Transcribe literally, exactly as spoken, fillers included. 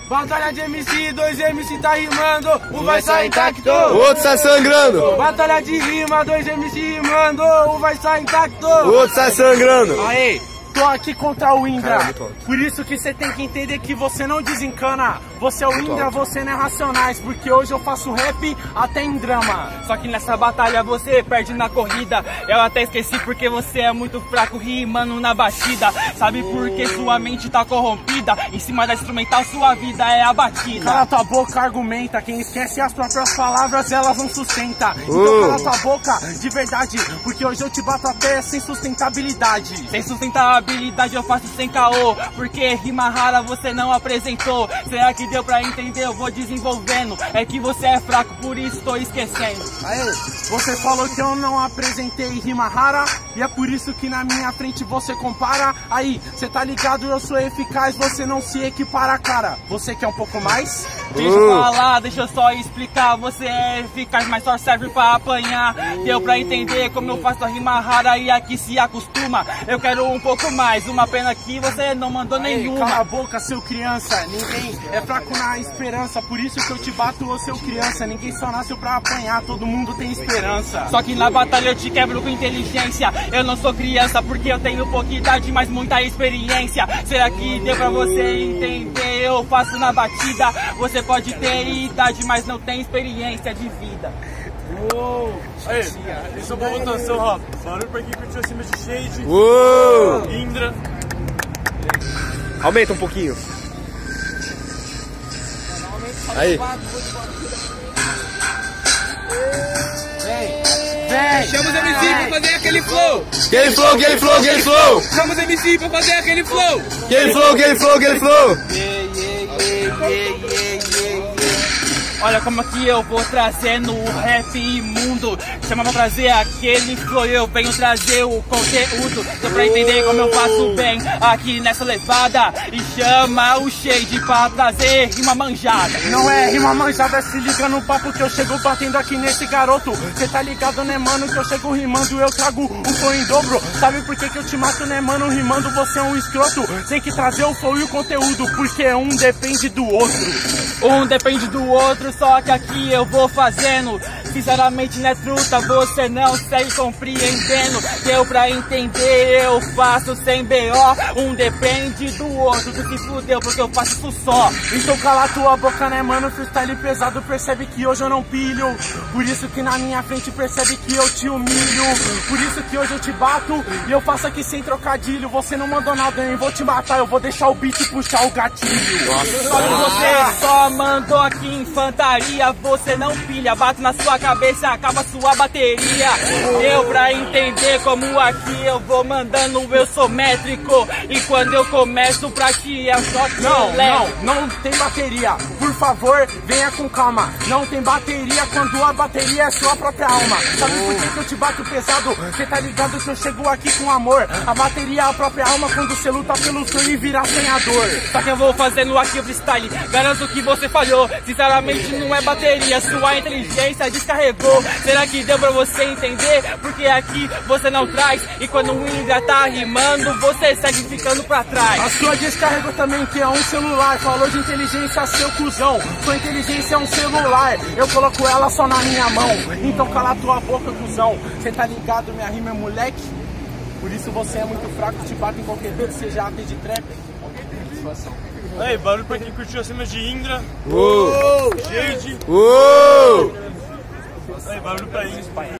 Batalha de M C, dois M C tá rimando, um vai sair intacto, o outro sai sangrando. Batalha de rima, dois M C rimando, um vai sair intacto, o outro sai sangrando. Aê, tô aqui contra o Indra. Cara, por isso que você tem que entender que você não desencana. Você é o Indra, você não é Racionais, porque hoje eu faço rap até em drama. Só que nessa batalha você perde na corrida. Eu até esqueci porque você é muito fraco rimando na batida. Sabe por que sua mente tá corrompida? Em cima da instrumental sua vida é abatida. Cala tua boca, argumenta. Quem esquece as próprias palavras, elas não sustenta. Então cala tua boca, de verdade, porque hoje eu te bato até sem sustentabilidade. Sem sustentabilidade eu faço sem caô, porque rima rara você não apresentou. Será que deu pra entender? Eu vou desenvolvendo. É que você é fraco, por isso tô esquecendo. Aê, você falou que eu não apresentei rima rara, e é por isso que na minha frente você compara. Aí, você tá ligado, eu sou eficaz, você não se equipara, cara. Você quer um pouco mais? Deixa eu falar, deixa eu só explicar. Você é eficaz, mas só serve pra apanhar. Deu pra entender como eu faço a rima rara e aqui se acostuma. Eu quero um pouco mais, uma pena que você não mandou Aê, nenhuma. Cala a boca, seu criança. Ninguém é fraco na esperança, por isso que eu te bato, ô seu criança. Ninguém só nasceu pra apanhar, todo mundo tem esperança. Só que na batalha eu te quebro com inteligência. Eu não sou criança porque eu tenho pouca idade, mas muita experiência. Será que deu pra você entender? Eu faço na batida. Você pode ter idade, mas não tem experiência de vida. Uou! Aí, isso é uma votação rápida. Barulho pra quem curtiu acima de Shade. Uou! Indra. Aumenta um pouquinho. Aí. Vem, vem. Chama os M C pra fazer aquele flow. Aquele flow, aquele flow, aquele flow. Chama os M C pra fazer aquele flow. Aquele flow, aquele flow, aquele flow. Olha como que eu vou trazendo o rap imundo. Chama pra trazer aquele flow, eu venho trazer o conteúdo. Deu pra entender como eu faço bem aqui nessa levada. E chama o Shade pra trazer rima manjada. Não é rima manjada, se liga no papo que eu chego batendo aqui nesse garoto. Cê tá ligado, né, mano, que eu chego rimando, eu trago um flow em dobro. Sabe por que que eu te mato, né, mano, rimando você é um escroto. Tem que trazer o flow e o conteúdo, porque um depende do outro. Um depende do outro, só que aqui eu vou fazendo. Sinceramente, né, truta, você não segue compreendendo. Deu pra entender, eu faço sem B O. Um depende do outro, tu se fudeu porque eu faço isso só. Então cala tua boca, né, mano, freestyle pesado, percebe que hoje eu não pilho. Por isso que na minha frente percebe que eu te humilho. Por isso que hoje eu te bato e eu faço aqui sem trocadilho. Você não mandou nada, eu vou te matar, eu vou deixar o beat e puxar o gatilho. Só que você só mandou aqui infantaria, você não pilha, bato na sua cabeça, acaba sua bateria. Deu pra entender como aqui eu vou mandando, eu sou métrico. E quando eu começo pra ti é só que Não, eu levo. não, não tem bateria. Por favor, venha com calma. Não tem bateria quando a bateria é sua própria alma. Sabe por que que eu te bato pesado? Cê tá ligado que eu chego aqui com amor. A bateria é a própria alma quando cê luta pelo sonho e virar sonhador. Só que eu vou fazendo aqui o freestyle, garanto que você falhou. Sinceramente não é bateria, sua inteligência descarregou. Será que deu pra você entender? Porque aqui você não traz. E quando o Indra tá rimando, você segue ficando pra trás. A sua descarregou também, que é um celular. Falou de inteligência, seu cuzão. Sua inteligência é um celular. Eu coloco ela só na minha mão. Então cala tua boca, cuzão. Cê tá ligado, minha rima é moleque? Por isso você é muito fraco, te bato em qualquer beat, seja A T de trap. Satisfação. Aí, barulho pra quem curtiu acima de Indra. Uou! Shade. Uou! Aí, barulho pra isso.